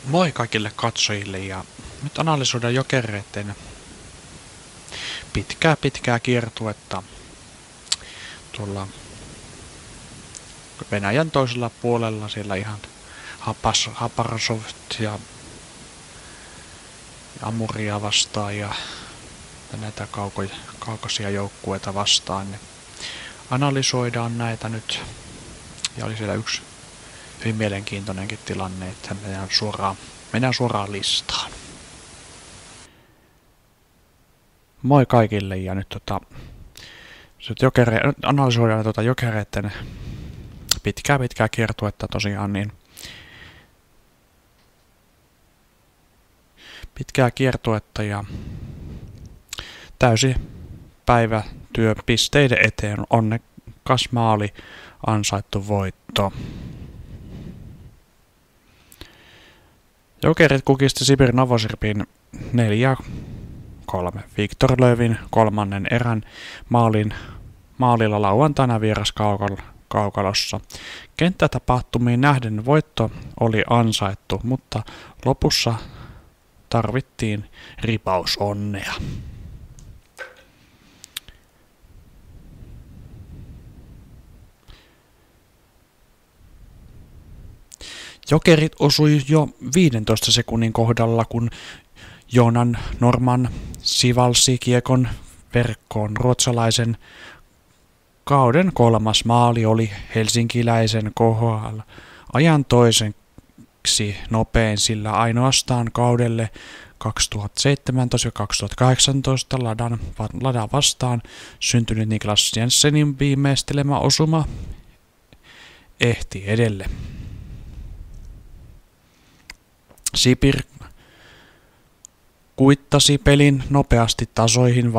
Moi kaikille katsojille ja nyt analysoidaan Jokereiden pitkää kiertuetta tuolla Venäjän toisella puolella, siellä ihan Haparasov ja Amuria vastaan ja näitä kaukaisia joukkueita vastaan. Ne analysoidaan näitä nyt ja oli siellä yksi hyvin mielenkiintoinenkin tilanne, että mennään suoraan listaan. Moi kaikille ja nyt analysoidaan Jokereiden pitkää kiertuetta tosiaan, niin pitkää kiertuetta ja täysi päivätyö pisteiden eteen, onnekas maali, ansaittu voitto. Jokerit kukisti Sibir Novosibirskin 4-3. Viktor Löwin kolmannen erän maalilla lauantaina vieraskaukalossa. Kenttätapahtumiin nähden voitto oli ansaittu, mutta lopussa tarvittiin ripausonnea. Jokerit osui jo 15 sekunnin kohdalla, kun Jonan Norman sivalsi kiekon verkkoon. Ruotsalaisen kauden kolmas maali oli helsinkiläisen kohdalla ajan toiseksi nopein, sillä ainoastaan kaudelle 2017 ja 2018 Ladan vastaan syntynyt Niklas Jensenin viimeistelema osuma ehti edelle. Sibir kuittasi pelin nopeasti tasoihin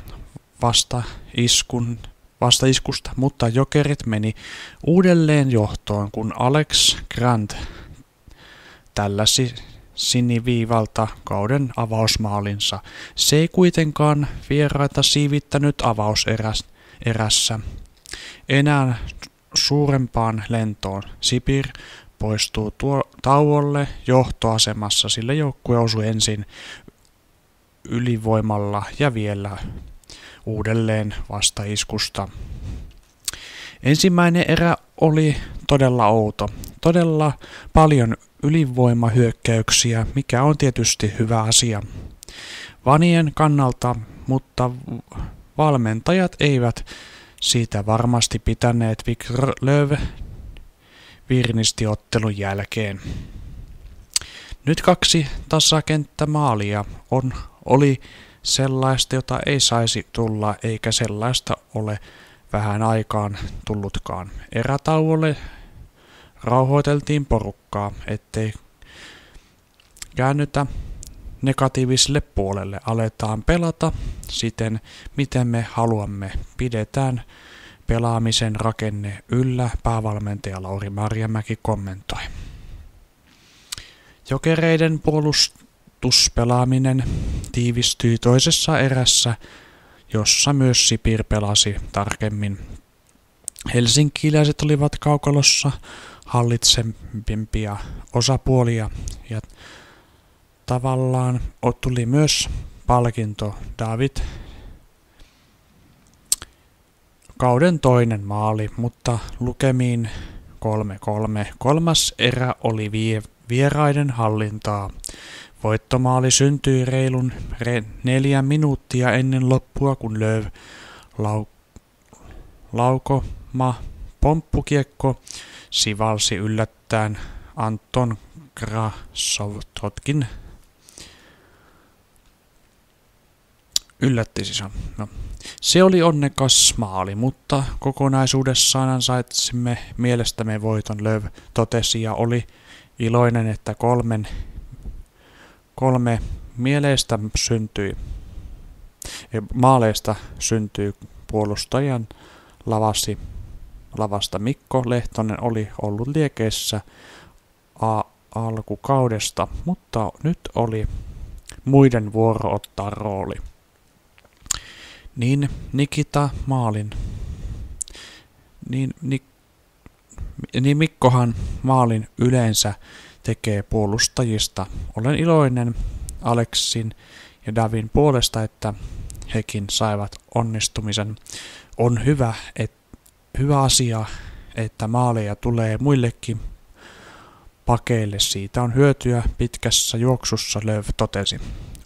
vastaiskusta, mutta Jokerit meni uudelleen johtoon, kun Alex Grant tälläsi siniviivalta kauden avausmaalinsa. Se ei kuitenkaan vieraita siivittänyt avauserässä enää suurempaan lentoon. Sibir poistuu tauolle johtoasemassa, sillä joukkue osui ensin ylivoimalla ja vielä uudelleen vastaiskusta. Ensimmäinen erä oli todella outo. Todella paljon ylivoimahyökkäyksiä, mikä on tietysti hyvä asia Vanien kannalta, mutta valmentajat eivät siitä varmasti pitäneet. Viktor Löw virnisti ottelun jälkeen. Nyt 2 tasakenttämaalia oli sellaista, jota ei saisi tulla, eikä sellaista ole vähän aikaan tullutkaan. Erätauolle rauhoiteltiin porukkaa, ettei käännytä negatiiviselle puolelle. Aletaan pelata siten, miten me haluamme. Pidetään pelaamisen rakenne yllä, päävalmentaja Lauri Marjamäki kommentoi. Jokereiden puolustuspelaaminen tiivistyi toisessa erässä, jossa myös Sibir pelasi tarkemmin. Helsinkiläiset olivat kaukalossa hallitsempia osapuolia ja tavallaan tuli myös palkinto David kauden toinen maali, mutta lukemiin 3-3. Kolmas erä oli vieraiden hallintaa. Voittomaali syntyi reilun 4 minuuttia ennen loppua, kun Löw laukoma pomppukiekko sivalsi yllättäen Anton Krasovtotkin. Se oli onnekas maali, mutta kokonaisuudessaan ansaitsimme mielestämme voiton, Löw totesi ja oli iloinen, että kolme maaleista syntyi puolustajan lavasta. Mikko Lehtonen oli ollut liekeissä alkukaudesta, mutta nyt oli muiden vuoro ottaa rooli. Niin Nikita maalin. Niin Mikkohan maalin yleensä tekee puolustajista. Olen iloinen Aleksin ja Davin puolesta, että hekin saivat onnistumisen. On hyvä asia, että maaleja tulee muillekin pakeille. Siitä on hyötyä pitkässä juoksussa, Löw totesi.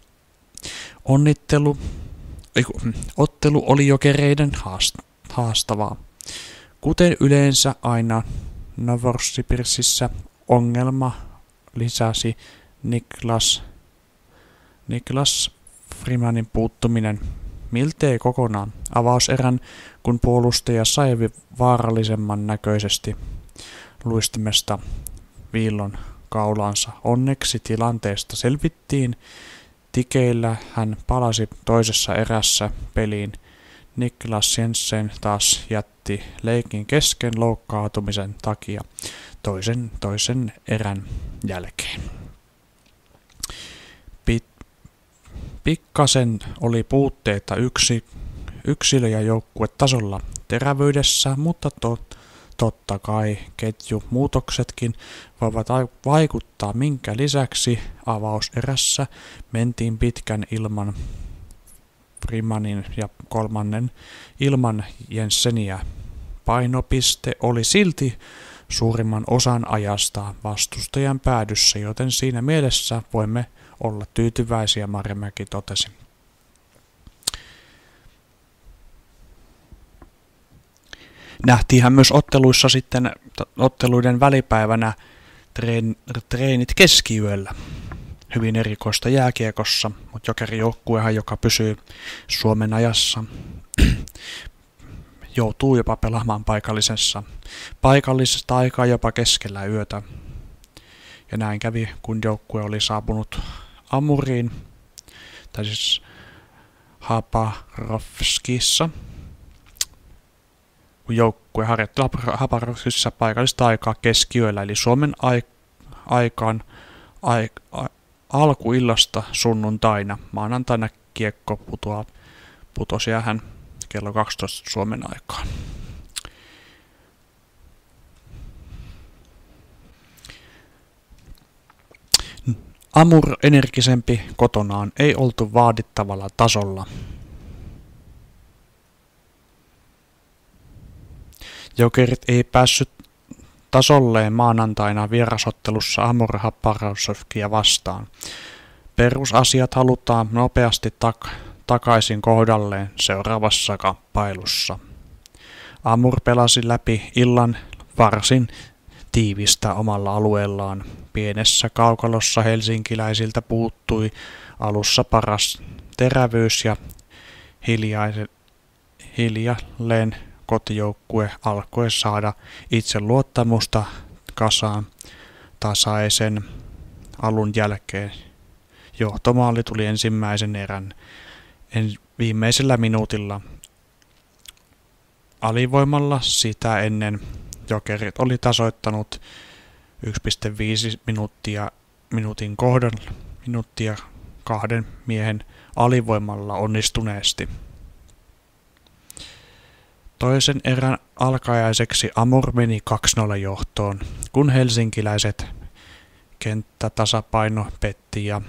Ottelu oli Jokereiden haastavaa. Kuten yleensä aina Novosibirskissä ongelma lisäsi Niklas Freemanin puuttuminen miltei kokonaan avauserän, kun puolustaja sai vaarallisemman näköisesti luistimesta viillon kaulansa. Onneksi tilanteesta selvittiin. Tikeillä hän palasi toisessa erässä peliin. Niklas Jensen taas jätti leikin kesken loukkaantumisen takia toisen erän jälkeen. Pikkasen oli puutteita yksilö- ja joukkuetasolla terävyydessä, mutta totta kai ketjumuutoksetkin voivat vaikuttaa, minkä lisäksi avauserässä mentiin pitkän ilman Freemanin ja kolmannen ilman Jenseniä. Painopiste oli silti suurimman osan ajasta vastustajan päädyssä, joten siinä mielessä voimme olla tyytyväisiä, Marjamäki totesi. Nähtiinhän myös otteluissa sitten otteluiden välipäivänä treenit keskiyöllä. Hyvin erikoista jääkiekossa, mutta Jokerijoukkuehan, joka pysyy Suomen ajassa, joutuu jopa pelaamaan paikallisesta aikaa jopa keskellä yötä. Ja näin kävi, kun joukkue oli saapunut Amuriin, tai siis Habarovskissa, kun joukkue harjoitteli Habarovskissa paikallista aikaa keskiyöllä, eli Suomen aikaan alkuillasta sunnuntaina. Maanantaina kiekko putosi hän kello 12 Suomen aikaan. Amur energisempi kotonaan, ei oltu vaadittavalla tasolla. Jokerit ei päässyt tasolleen maanantaina vierasottelussa Amur Habarovskia vastaan. Perusasiat halutaan nopeasti takaisin kohdalleen seuraavassa kamppailussa. Amur pelasi läpi illan varsin tiivistä omalla alueellaan. Pienessä kaukalossa helsinkiläisiltä puuttui alussa paras terävyys ja hiljalleen kotijoukkue alkoi saada itseluottamusta kasaan tasaisen alun jälkeen. Johtomaali tuli ensimmäisen erän viimeisellä minuutilla. Alivoimalla sitä ennen Jokerit oli tasoittanut 1,5 minuuttia kahden miehen alivoimalla onnistuneesti. Toisen erän alkajaiseksi Amur meni 2-0 johtoon, kun helsinkiläiset kenttätasapaino petti ja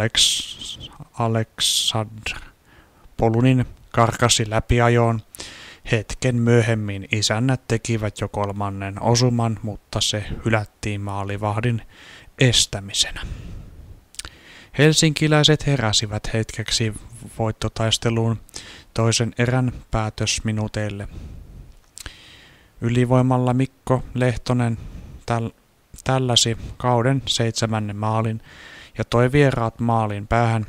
Aleksandr Polunin karkasi läpiajoon. Hetken myöhemmin isännät tekivät jo kolmannen osuman, mutta se hylättiin maalivahdin estämisenä. Helsinkiläiset heräsivät hetkeksi voittotaisteluun toisen erän päätösminuuteille. Ylivoimalla Mikko Lehtonen tälläsi kauden 7. maalin ja toi vieraat maalin päähän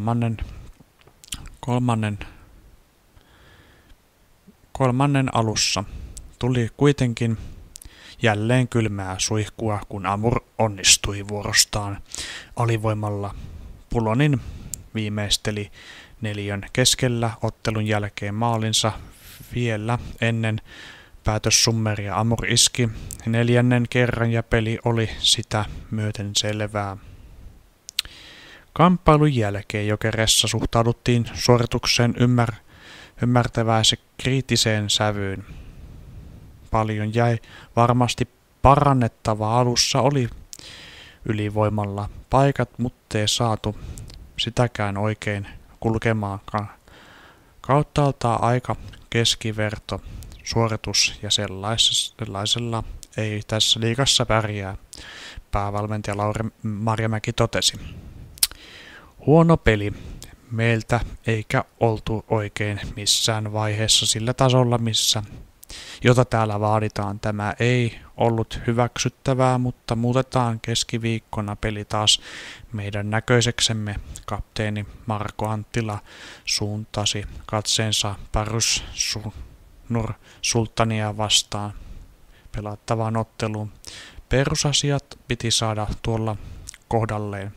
kolmannen alussa. Tuli kuitenkin jälleen kylmää suihkua, kun Amur onnistui vuorostaan alivoimalla. Pulonin viimeisteli 4 keskellä ottelun jälkeen maalinsa vielä ennen päätössummeria. Amur iski 4. kerran ja peli oli sitä myöten selvää. Kamppailun jälkeen Jokeressa suhtauduttiin suoritukseen ymmärtäväisen kriittiseen sävyyn. Paljon jäi varmasti parannettavaa alussa ylivoimalla paikat, mutta ei saatu sitäkään oikein kulkemaankaan. Kauttaaltaan aika keskiverto suoritus ja sellaisella ei tässä liigassa pärjää, päävalmentaja Lauri Marjamäki totesi. Huono peli meiltä eikä oltu oikein missään vaiheessa sillä tasolla, jota täällä vaaditaan. Tämä ei ollut hyväksyttävää, mutta muutetaan keskiviikkona peli taas meidän näköiseksemme. Kapteeni Marko Anttila suuntasi katseensa Parus Nur Sultania vastaan pelattavaan otteluun. Perusasiat piti saada tuolla kohdalleen.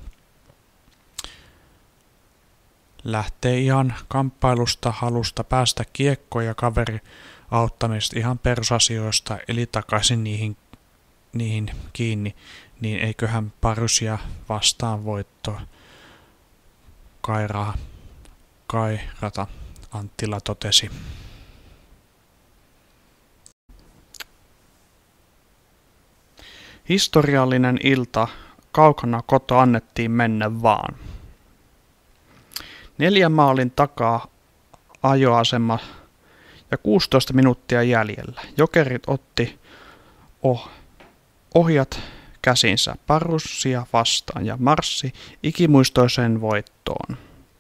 Lähtee ihan kamppailusta, halusta päästä kiekkoon ja kaveri auttamista ihan perusasioista, eli takaisin niihin kiinni, niin eiköhän Parusia vastaan voitto kairata, Anttila totesi. Historiallinen ilta, kaukana koto annettiin mennä vaan. 4 maalin takaa ajoasema ja 16 minuuttia jäljellä. Jokerit otti ohjat käsinsä Parusia vastaan ja marssi ikimuistoiseen voittoon.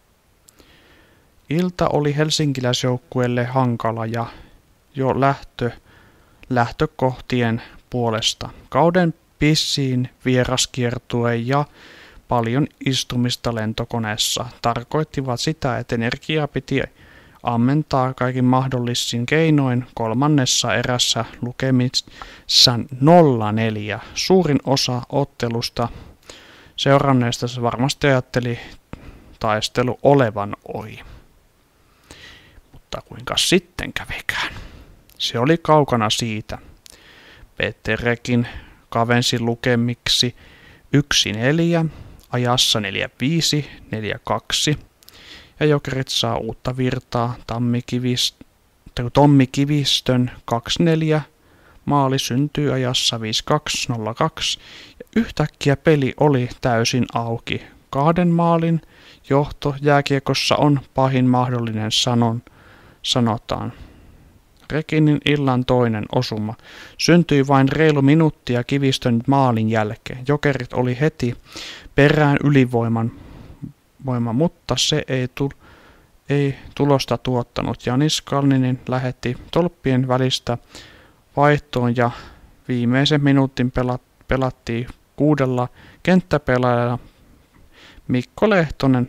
Ilta oli helsinkiläisjoukkueelle hankala ja jo lähtökohtien puolesta. Kauden pissiin vieraskiertue ja paljon istumista lentokoneessa tarkoittivat sitä, että energiaa piti ammentaa kaikin mahdollisin keinoin. Kolmannessa erässä lukemissa 0-4. Suurin osa ottelusta seuranneesta se varmasti ajatteli taistelu olevan ohi. Mutta kuinka sitten kävikään? Se oli kaukana siitä. Peterekin kavensi lukemiksi 1-4, ajassa 4-5, 4-2, ja Jokerit saa uutta virtaa. Tommi Kivistön 2-4 maali syntyy ajassa 5-2, 0-2, ja yhtäkkiä peli oli täysin auki. 2 maalin johto jääkiekossa on pahin mahdollinen sanotaan. Rekinin illan toinen osuma syntyi vain reilu minuuttia Kivistön maalin jälkeen. Jokerit oli heti perään ylivoima, mutta se ei tulosta tuottanut. Janis Kalninin lähetti tolppien välistä vaihtoon ja viimeisen minuutin pelattiin 6 kenttäpelaajalla. Mikko Lehtonen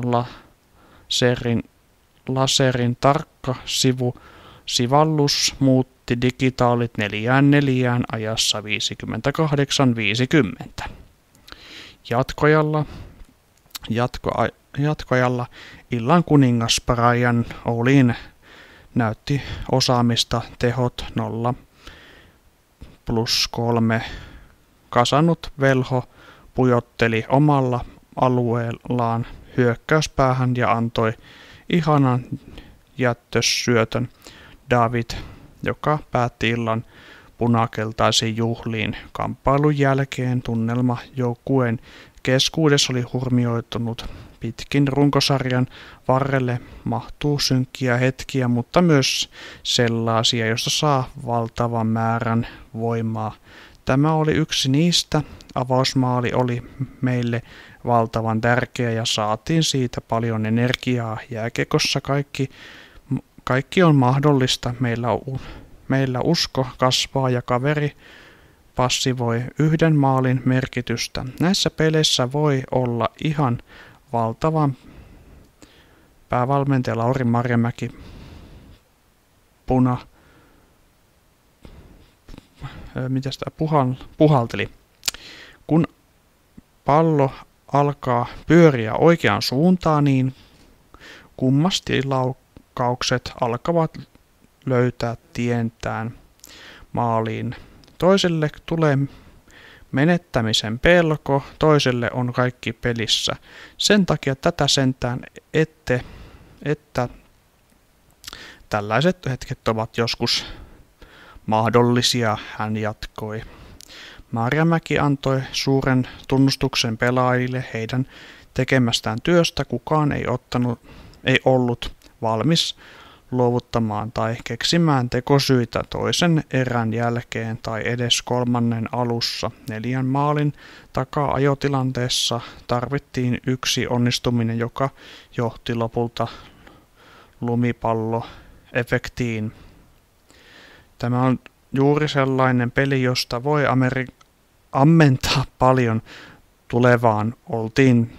laserin tarkka sivallus muutti digitaalit 4-4 ajassa 58-50. Jatkoajalla illan kuningas Brian Olin näytti osaamista, tehot 0+3. Kasannut velho pujotteli omalla alueellaan hyökkäyspäähän ja antoi ihanan jättösyötön David, joka päätti illan punakeltaisiin juhliin. Kamppailun jälkeen tunnelma joukkueen keskuudessa oli hurmioitunut. Pitkin runkosarjan varrelle mahtuu synkkiä hetkiä, mutta myös sellaisia, joista saa valtavan määrän voimaa. Tämä oli yksi niistä. Avausmaali oli meille valtavan tärkeä ja saatiin siitä paljon energiaa. Jääkiekossa kaikki on mahdollista. Meillä usko kasvaa ja kaveri passivoi 1 maalin merkitystä. Näissä peleissä voi olla ihan valtavan. Päävalmentaja Lauri Marjamäki puhalteli. Kun pallo alkaa pyöriä oikeaan suuntaan, niin kummasti laukaukset alkavat löytää tientään maaliin. Toiselle tulee menettämisen pelko, toiselle on kaikki pelissä. Sen takia tätä sentään, että tällaiset hetket ovat joskus mahdollisia, hän jatkoi. Marjamäki antoi suuren tunnustuksen pelaajille heidän tekemästään työstä. Kukaan ei ollut valmis luovuttamaan tai keksimään tekosyitä toisen erän jälkeen tai edes kolmannen alussa. 4 maalin takaa ajotilanteessa tarvittiin yksi onnistuminen, joka johti lopulta lumipalloefektiin. Tämä on juuri sellainen peli, josta voi ammentaa paljon tulevaan. Oltiin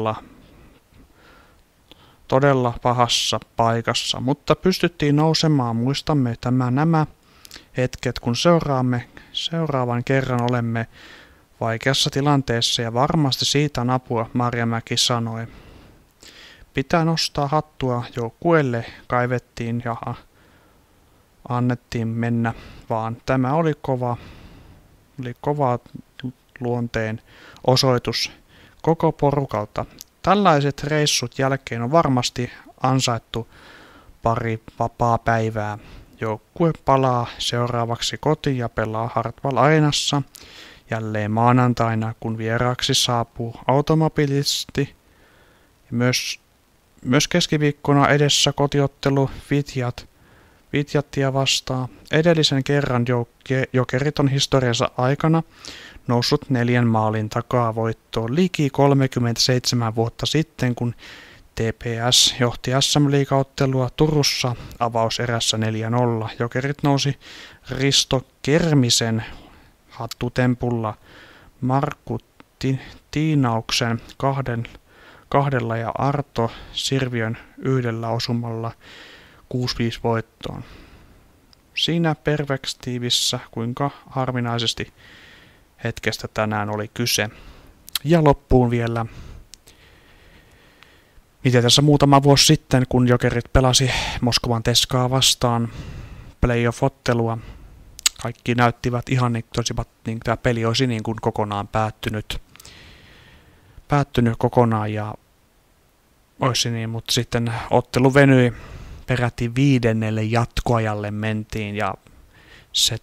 todella pahassa paikassa, mutta pystyttiin nousemaan. Muistamme nämä hetket, kun seuraavan kerran olemme vaikeassa tilanteessa ja varmasti siitä on apua, Marjamäki sanoi. Pitää nostaa hattua joukkueelle, kaivettiin ja annettiin mennä, vaan tämä oli kova luonteen osoitus koko porukalta. Tällaiset reissut jälkeen on varmasti ansaittu pari vapaapäivää. Joukkue palaa seuraavaksi kotiin ja pelaa Hartwall Arenassa jälleen maanantaina, kun vieraaksi saapuu automobilisti. Myös keskiviikkona edessä kotiottelu Vitjattia vastaan. Edellisen kerran Jokerit on historiansa aikana noussut 4 maalin takaa voittoon liki 37 vuotta sitten, kun TPS johti SM-liigaottelua Turussa avauserässä 4-0. Jokerit nousi Risto Kermisen hattutempulla Markku Tiinauksen kahdella ja Arto Sirviön 1 osumalla 6-5 voittoon. Siinä perspektiivissä, kuinka harvinaisesti hetkestä tänään oli kyse. Ja loppuun vielä, miten tässä muutama vuosi sitten, kun Jokerit pelasi Moskovan Teskaa vastaan playoff-ottelua, kaikki näyttivät ihan niin tämä peli olisi niin kuin kokonaan päättynyt kokonaan ja olisi niin, mutta sitten ottelu venyi peräti 5. jatkoajalle mentiin ja se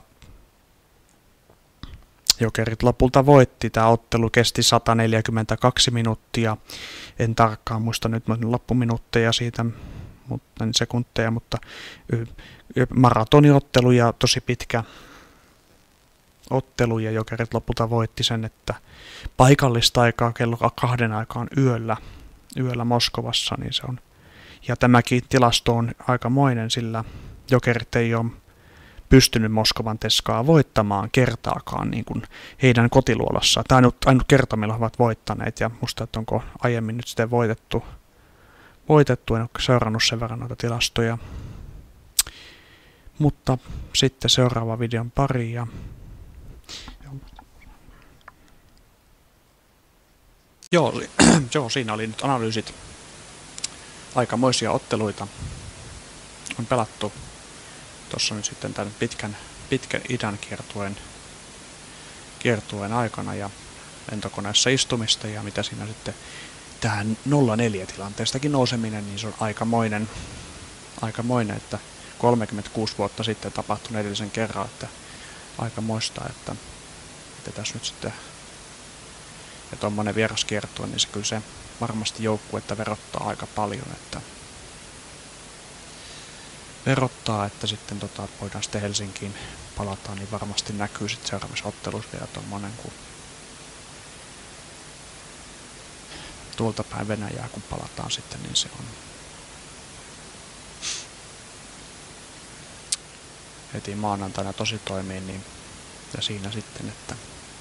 Jokerit lopulta voitti. Tämä ottelu kesti 142 minuuttia. En tarkkaan muista nyt loppuminuutteja siitä, mutta sekunteja, mutta maratoniottelu ja tosi pitkä ottelu ja Jokerit lopulta voitti sen, että paikallista aikaa kello 2 aikaan yöllä Moskovassa, niin se on. Ja tämäkin tilasto on aikamoinen, sillä Jokerit ei ole pystynyt Moskovan Teskaa voittamaan kertaakaan niin kuin heidän kotiluolassaan. Tämä on ainut kerta, millä he ovat voittaneet, ja musta, että onko aiemmin nyt sitten voitettu, en ole seurannut sen verran noita tilastoja. Mutta sitten seuraava videon pari. Joo, siinä oli nyt analyysit. Aikamoisia otteluita on pelattu. Tuossa nyt sitten tämän pitkän idän kiertueen aikana ja lentokoneessa istumista ja mitä siinä sitten tähän 0-4 tilanteestakin nouseminen, niin se on aikamoinen, että 36 vuotta sitten tapahtui edellisen kerran, että aikamoista, että tässä nyt sitten ja tuommoinen vieraskiertue, niin se kyllä se varmasti joukkuetta verottaa aika paljon, että sitten voidaan sitten Helsinkiin palata, niin varmasti näkyy sitten seuraavassa ottelussa vielä tuommoinen, kun tuolta päin Venäjää, kun palataan sitten, niin se on heti maanantaina tosi toimii, niin ja siinä sitten, että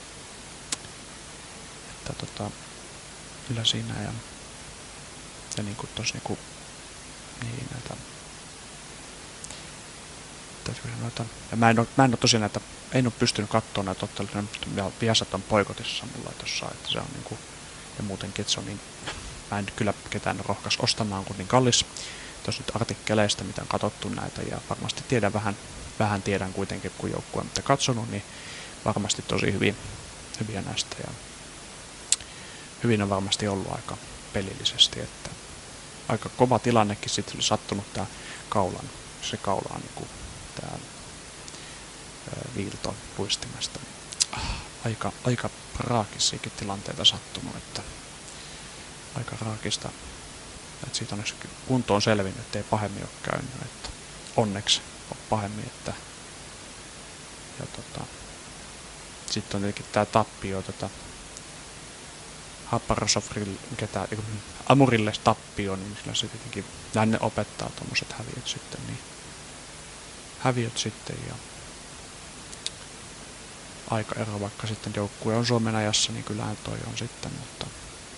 kyllä siinä ja niin kuin tossa niin näitä ja mä en ole tosiaan näitä, en ole pystynyt katsoa näitä otteluita, ja Viasat on poikotissa mulla tossa, että se on niinku, ja muutenkin, että se on niin, mä en kyllä ketään rohkaisi ostamaan, kun niin kallis. Tuossa nyt artikkeleista, mitä on katsottu näitä, ja varmasti vähän tiedän kuitenkin, kun joukkue on katsonut, niin varmasti tosi hyviä näistä, ja hyvin on varmasti ollut aika pelillisesti, että aika kova tilannekin sitten oli sattunut tää kaula on niinku tää viilto luistimesta. aika raakisiakin tilanteita sattunut, että aika raakista, että siitä on kuntoon selvinnyt, ettei pahemmin ole käynyt, että onneksi on pahemmin, että ja sitten on tietenkin tää tappio Amurille tappio, niin sillä se tietenkin ne opettaa tommoset häviöt sitten ja aika ero, vaikka sitten joukkue on Suomen ajassa, niin kyllähän toi on sitten, mutta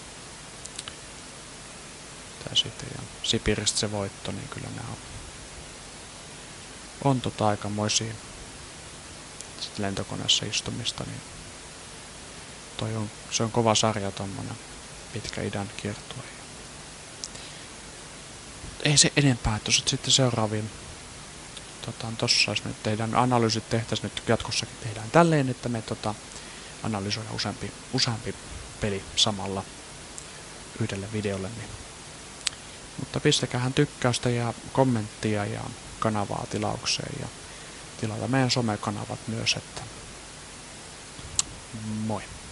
tää sitten ja Sipiristä se voitto, niin kyllä nämä on aikamoisia sitten lentokoneessa istumista, niin se on kova sarja tommonen pitkä idän kiertue. Ei se enempää, että sitten seuraaviin tossa jos nyt tehdään analyysit tehtäisiin nyt jatkossakin tehdään tälleen, että me analysoidaan useampi peli samalla yhdelle videolle. Niin. Mutta pistäkäähän tykkäystä ja kommenttia ja kanavaa tilaukseen ja tilata meidän somekanavat myös, että moi!